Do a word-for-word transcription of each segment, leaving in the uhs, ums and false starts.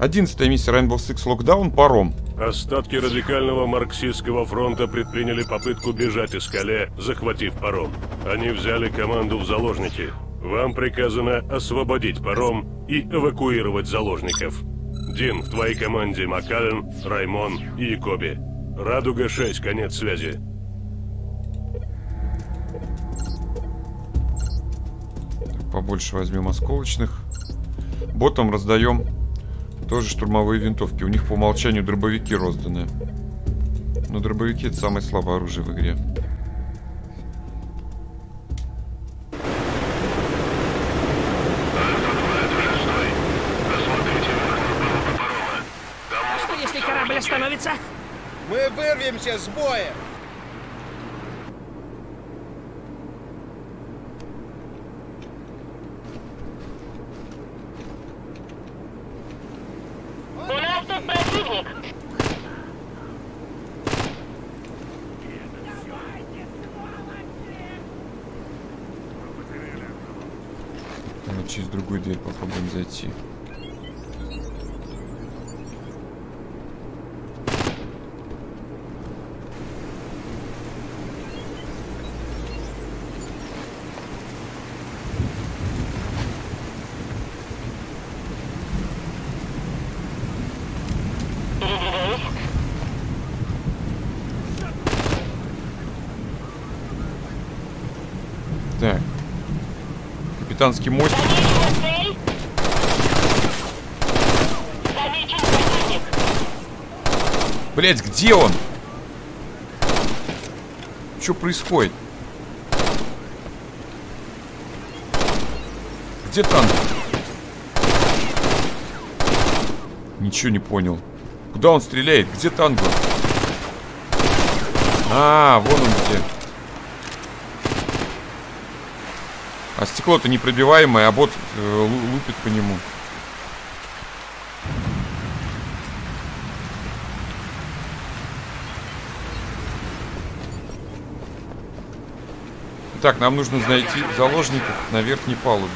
Одиннадцатая миссия Rainbow Six Lockdown. Паром. Остатки радикального марксистского фронта предприняли попытку бежать из Кале, захватив паром. Они взяли команду в заложники. Вам приказано освободить паром и эвакуировать заложников. Дин, в твоей команде Макален, Раймон и Якоби. Радуга шесть, конец связи. Побольше возьмем осколочных. Ботам раздаем тоже штурмовые винтовки. У них по умолчанию дробовики розданы. Но дробовики — это самое слабое оружие в игре. Что если корабль остановится? Мы вырвемся с боя! У нас тут противник. Вот через другую дверь попробуем зайти. Так. Капитанский мостик. Блять, где он? Что происходит? Где танк? Ничего не понял. Куда он стреляет? Где танк? А, вон он где. А стекло-то непробиваемое, а бот э, лупит по нему. Так, нам нужно найти заложников на верхней палубе.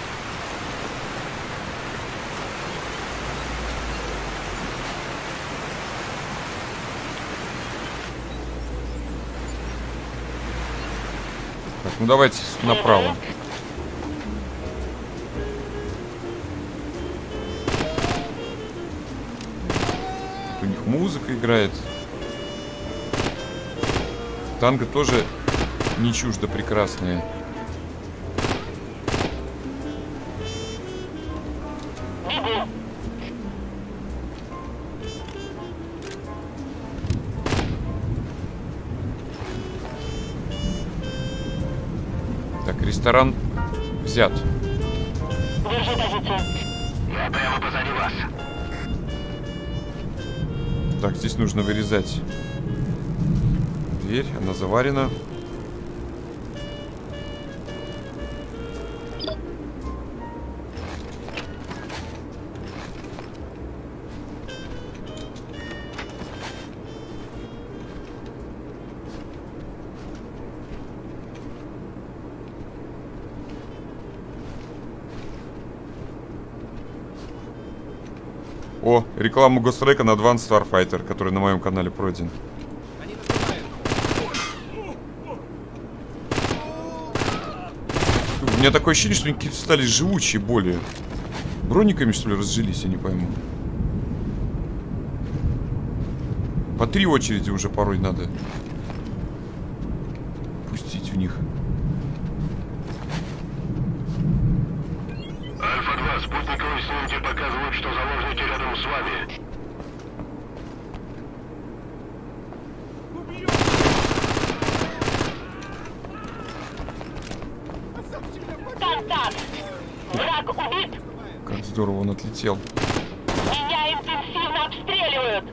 Так, ну давайте направо. У них музыка играет. Танго тоже не чуждо прекрасные. Так, ресторан взят. Держи позицию. Я прямо позади вас. Так, здесь нужно вырезать дверь, она заварена. О, рекламу Гострека на Advanced Starfighter, который на моем канале пройден. У меня такое ощущение, что они какие-то стали живучие более. Брониками, что ли, разжились, я не пойму. По три очереди уже порой надо пустить в них. Альфа-два, спутниковые снимки показывают, что заложники рядом с вами. Контакт! Враг убит! Как здорово он отлетел. Меня интенсивно обстреливают!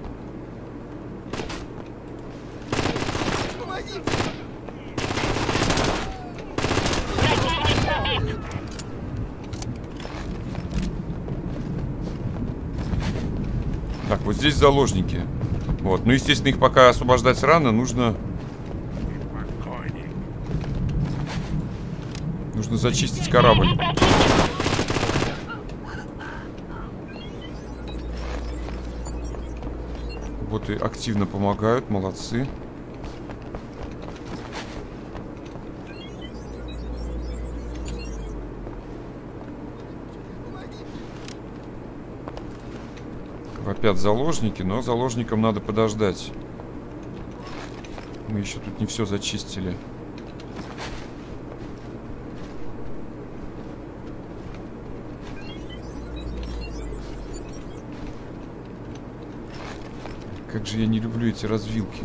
Противник убит! Так, вот здесь заложники. Вот, ну, естественно, их пока освобождать рано, нужно... Нужно зачистить корабль. Боты активно помогают, молодцы. Вопят заложники, но заложникам надо подождать. Мы еще тут не все зачистили. Как же я не люблю эти развилки.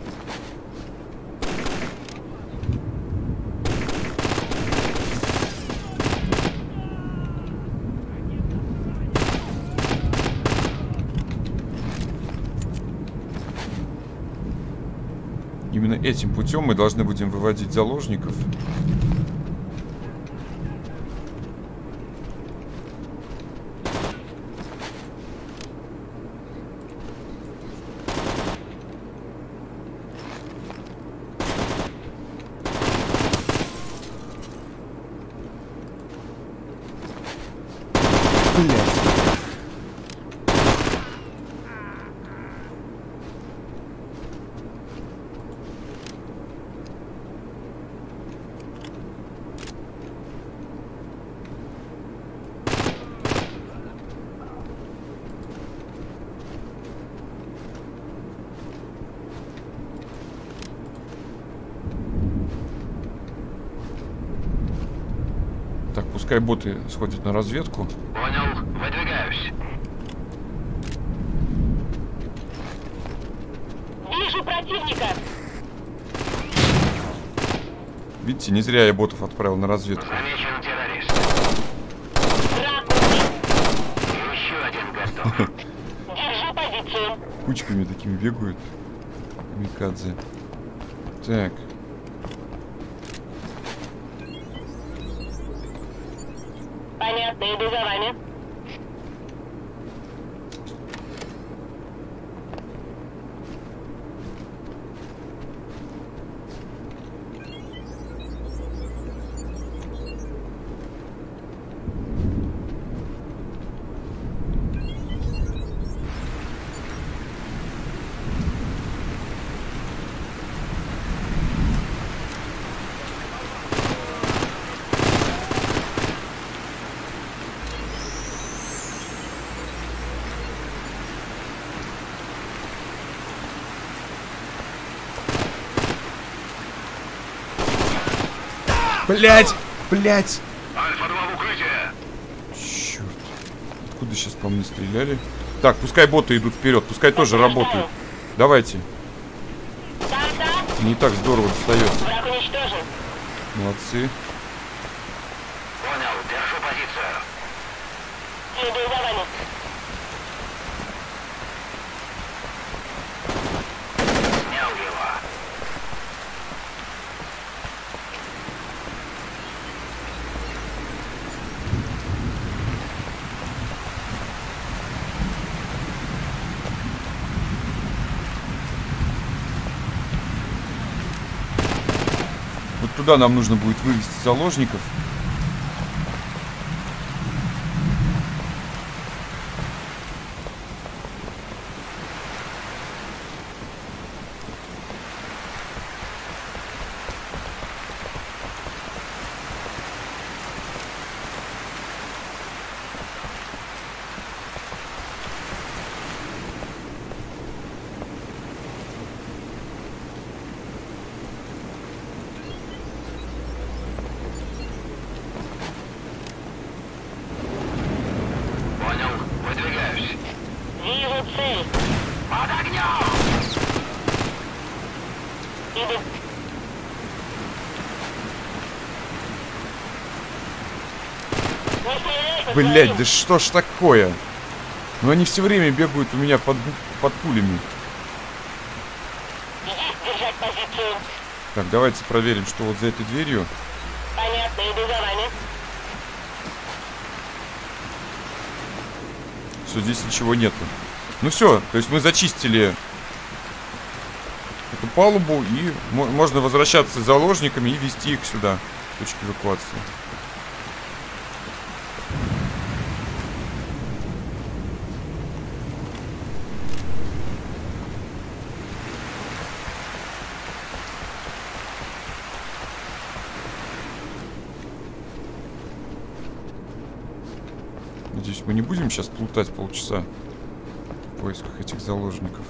Именно этим путем мы должны будем выводить заложников. Так, пускай боты сходят на разведку. Понял, выдвигаюсь. Вижу противника. Видите, не зря я ботов отправил на разведку. Замечен террорист. Еще один готов. Держи позицию. Кучками такими бегают. Камикадзе. Так. Понятно, иду за вами. Блять! Блять! Альфа-два в укрытие! Черт. Откуда сейчас по мне стреляли? Так, пускай боты идут вперед, пускай тоже работают. Давайте. Не так здорово достается. Враг уничтожен. Молодцы. Понял, держу позицию. Иду за вами. Снял его. Вот туда нам нужно будет вывести заложников. Понял, выдвигаюсь. Вижу цель. Под огнем. Иду. Не стреляй по Блять, своим. да что ж такое? Ну они все время бегают у меня под, под пулями. Есть держать позицию. Так, давайте проверим, что вот за этой дверью. Понятно, иду за вами. Все, здесь ничего нету. Ну все, то есть мы зачистили эту палубу, и мо- можно возвращаться с заложниками и вести их сюда, в точку эвакуации. Надеюсь, мы не будем сейчас плутать полчаса в поисках этих заложников.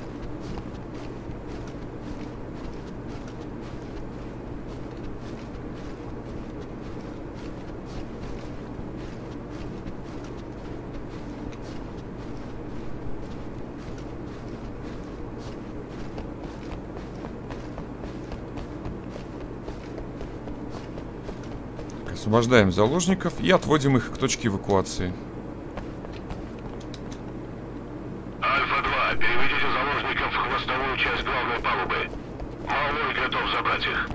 Освобождаем заложников и отводим их к точке эвакуации. Альфа-два, переведите заложников в хвостовую часть главной палубы. Малой готов забрать их.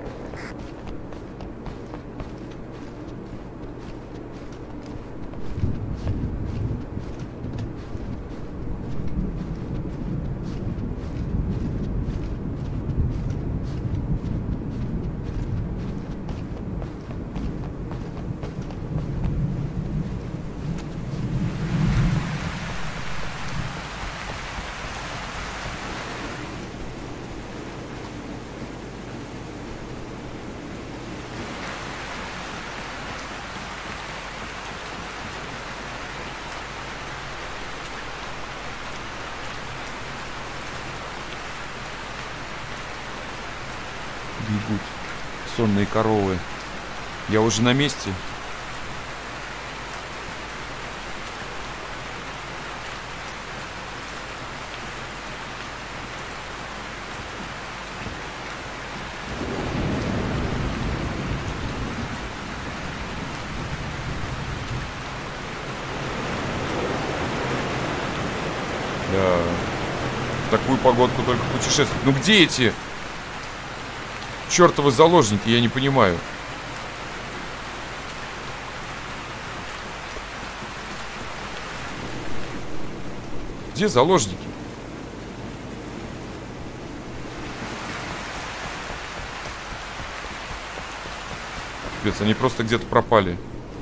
Бегут сонные коровы. Я уже на месте. Да. В такую погодку только путешествовать. Ну где эти чертовы заложники, я не понимаю. Где заложники? Пипец, они просто где-то пропали.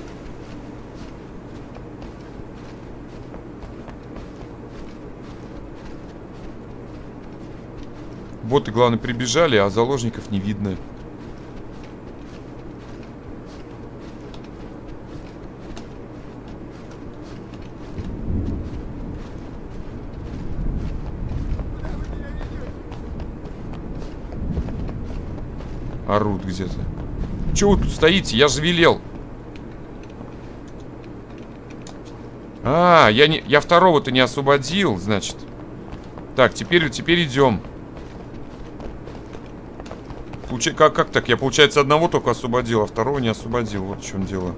Боты, главное, прибежали, а заложников не видно. Орут где-то. Чего вы тут стоите? Я же велел. А, я не, я второго-то не освободил, значит. Так, теперь, теперь идем. Получай, как, как так? Я, получается, одного только освободил, а второго не освободил. Вот в чем дело.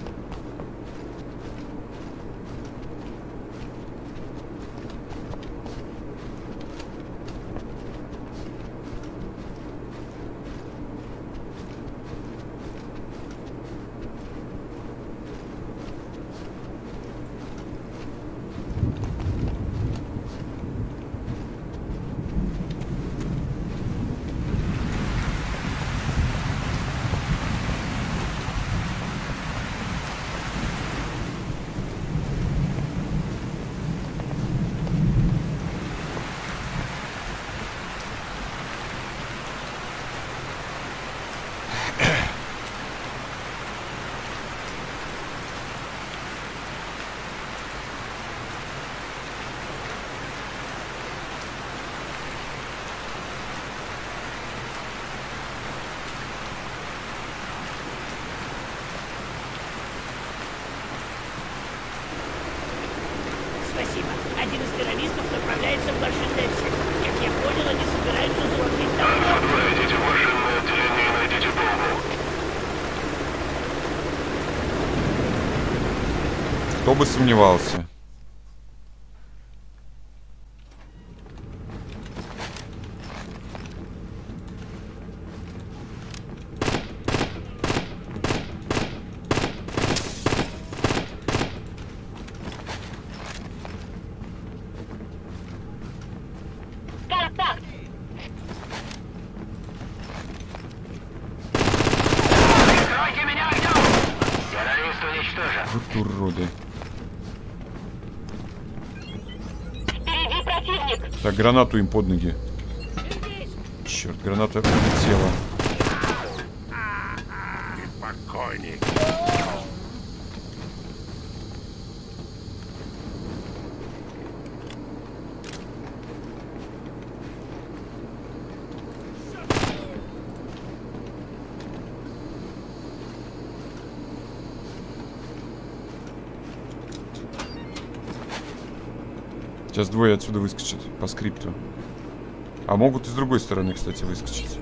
Спасибо. Один из террористов направляется в Вашингтон. Как я понял, они собираются заложить там. Альфа-два, идите в машинное отделение и найдите бомбу. Кто бы сомневался. Контакт! Прикройте меня огнем! Террорист уничтожен. Вот уроды. Впереди противник! Так, гранату им под ноги. Черт, граната улетела. Покойник. Сейчас двое отсюда выскочат по скрипту. А могут и с другой стороны, кстати, выскочить.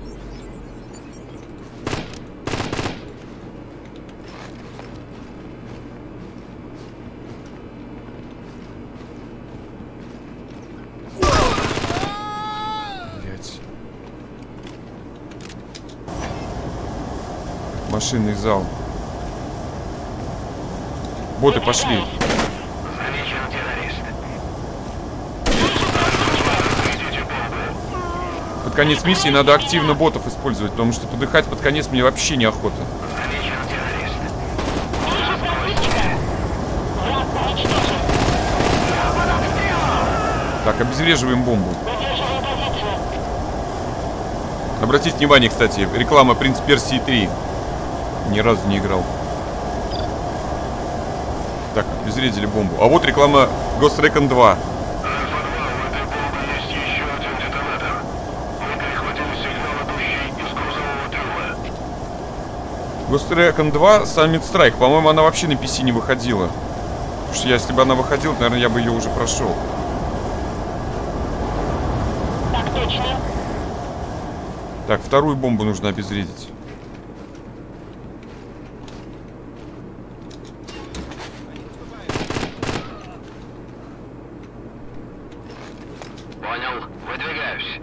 Блять. Машинный зал. Боты пошли. Замечен террорист. Под конец миссии надо активно ботов использовать, потому что подыхать под конец мне вообще неохота. Замечен террорист. Вижу противника. Враг уничтожен. Так, обезвреживаем бомбу. Удерживаю позицию. Обратите внимание, кстати, реклама «Принц Персии три». Ни разу не играл. Так, обезвредили бомбу. А вот реклама Ghost Recon два. Альфа-два, у этой бомбы есть еще один детонатор. Мы перехватили сигнал, идущий из грузового трюма. Ghost Recon два Summit Strike. По-моему, она вообще на пи си не выходила. Потому что если бы она выходила, наверное, я бы ее уже прошел. Так точно. Так, вторую бомбу нужно обезвредить. Понял. Выдвигаюсь.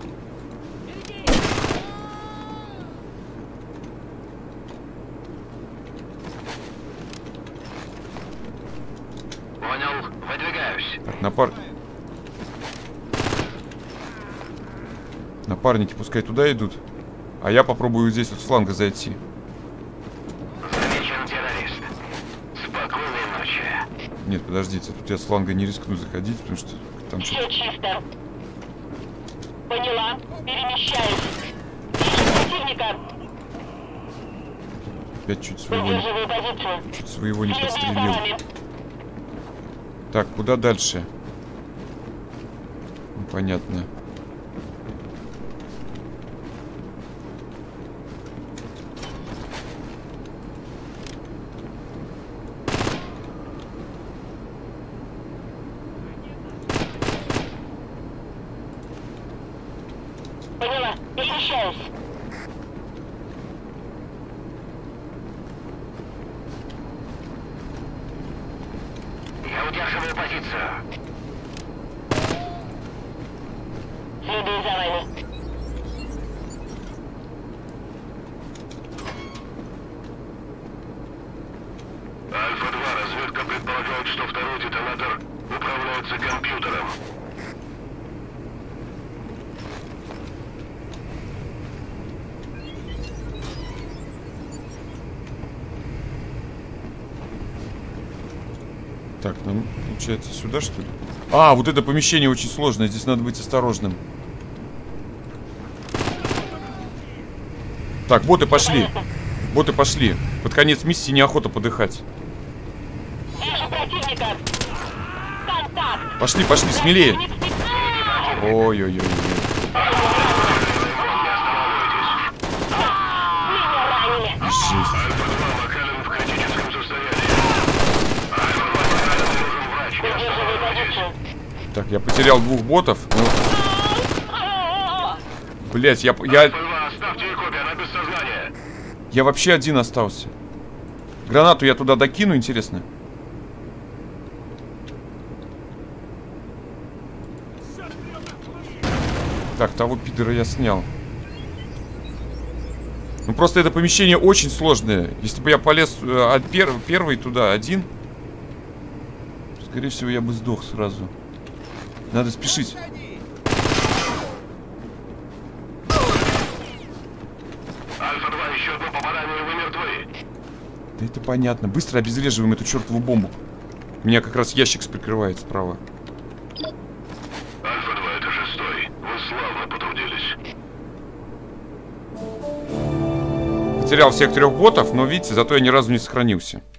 Понял. Выдвигаюсь. Так, напар... Напарники пускай туда идут. А я попробую здесь вот с фланга зайти. Замечен террорист. Спокойной ночи. Нет, подождите, тут я с фланга не рискну заходить, потому что там что-то... Все чисто. Поняла. Перемещаюсь. Вижу противника. Опять чуть своего не... Удерживаю позицию. Чуть своего не Следую за подстрелил. вами. Так, куда дальше? Ну, понятно. Поняла. Перемещаюсь. Я удерживаю позицию. Следую за вами. Альфа-два, разведка предполагает, что второй детонатор управляется компьютером. Так, нам, получается, сюда, что ли? А, вот это помещение очень сложное. Здесь надо быть осторожным. Так, боты пошли. Боты пошли. Под конец миссии неохота подыхать. Вижу противника. Контакт. Пошли, пошли, смелее. Ой-ой-ой. Меня ранили. Жесть. Альфа-два, Макален в критическом состоянии. Альфа-два, Макален нужен врач. Не Удерживаю останавливайтесь. позицию. Так, я потерял двух ботов. Ну, блять, я, я, Альфа-два, оставьте ее копию, она без сознания. я вообще один остался. Гранату я туда докину, интересно? Так, того пидора я снял. Ну просто это помещение очень сложное. Если бы я полез э, от пер первый туда один, скорее всего я бы сдох сразу. Надо спешить. Альфа-два, еще одно попадание, и вы мертвы. Да это понятно. Быстро обезвреживаем эту чертову бомбу. Меня как раз ящик прикрывает справа. Альфа-два, это шестой. Вы славно потрудились. Потерял всех трех ботов, но видите, зато я ни разу не сохранился.